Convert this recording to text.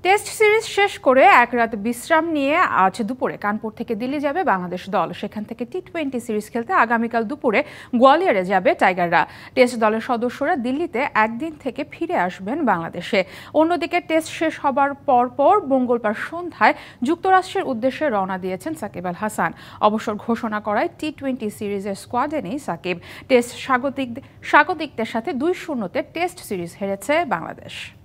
Test series শেষ করে এক রাত বিশ্রাম নিয়ে আজ দুপুরে কানপুর থেকে দিল্লি যাবে বাংলাদেশ দল। সেখান থেকে টি-20 সিরিজ খেলতে আগামীকাল দুপুরে গোয়ালিয়রে যাবে টাইগাররা। টেস্ট দলের সদস্যরা দিল্লিতে একদিন থেকে ফিরে আসবেন বাংলাদেশে। অন্যদিকে টেস্ট শেষ হবার পরপর মঙ্গলবার সন্ধ্যায় যুক্তরাষ্ট্রের উদ্দেশ্যে রওনা দিয়েছেন সাকিব আল হাসান। অবসর ঘোষণা করায় টি-20 সিরিজের স্কোয়াডে নেই সাকিব। টেস্ট স্বাগতিকদের সাথে 2-0 টেস্ট সিরিজ হেরেছে বাংলাদেশ।